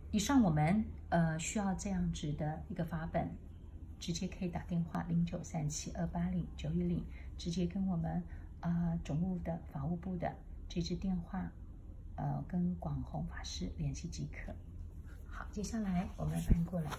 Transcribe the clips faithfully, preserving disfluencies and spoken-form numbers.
以上我们呃需要这样子的一个法本，直接可以打电话零九三七二八零九一零，直接跟我们呃总务的法务部的这支电话，呃跟广弘法师联系即可。好，接下来我们翻过来，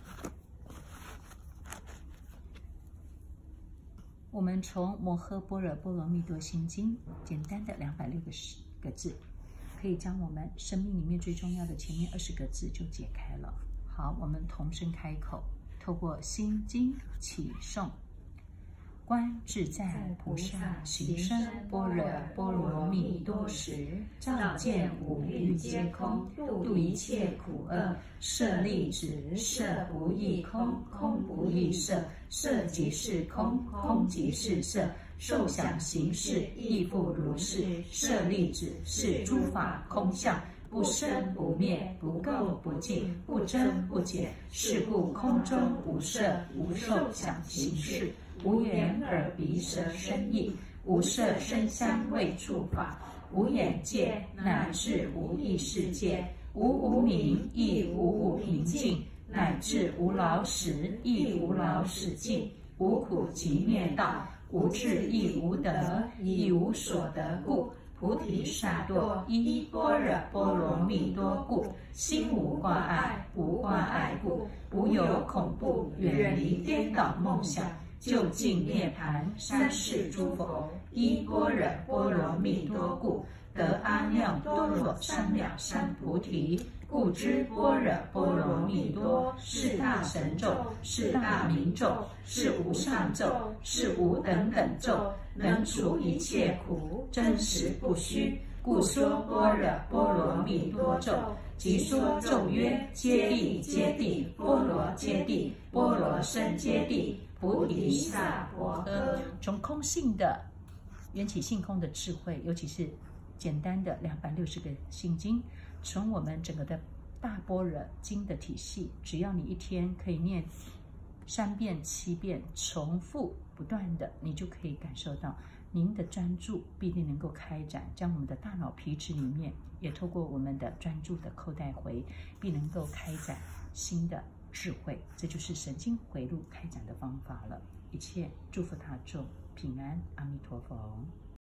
我们从《摩诃般若波罗蜜多心经》简单的两百六十个字，可以将我们生命里面最重要的前面二十个字就解开了。好，我们同声开口，透过心经起诵。观自在菩萨行深般若波罗蜜多时，照见五蕴皆空，度一切苦厄。舍利子，色不异空，空不异色，色即是空，空即是色。受想行识亦复如是。舍利子，是诸法空相，不生不灭，不垢不净，不增不减。是故空中无色，无受想行识，无眼耳鼻舌身意，无色声香味触法，无眼界，乃至无意识界，无无明，亦无无明尽，乃至无老死，亦无老死尽，无苦集灭道，无智亦无得，亦无所得故。菩提萨埵依般若波罗蜜多故，心无挂碍，无挂碍故，无有恐怖，远离颠倒梦想，究竟涅槃。三世诸佛依般若波罗蜜多故，得阿耨多罗三藐三菩提。故知般若波罗蜜多是大神咒，是大明咒，是无上咒，是无等等咒，能除一切苦，真实不虚。故说般若波罗蜜多咒，即说咒曰：揭谛揭谛，波罗揭谛，波罗僧揭谛，菩提萨婆诃。从空性的缘起性空的智慧，尤其是简单的两百六十个心经，从我们整个的大般若经的体系，只要你一天可以念三遍七遍，重复不断的，你就可以感受到您的专注必定能够开展，将我们的大脑皮质里面也透过我们的专注的扣带回，必能够开展新的智慧。这就是神经回路开展的方法了。一切祝福他众平安，阿弥陀佛。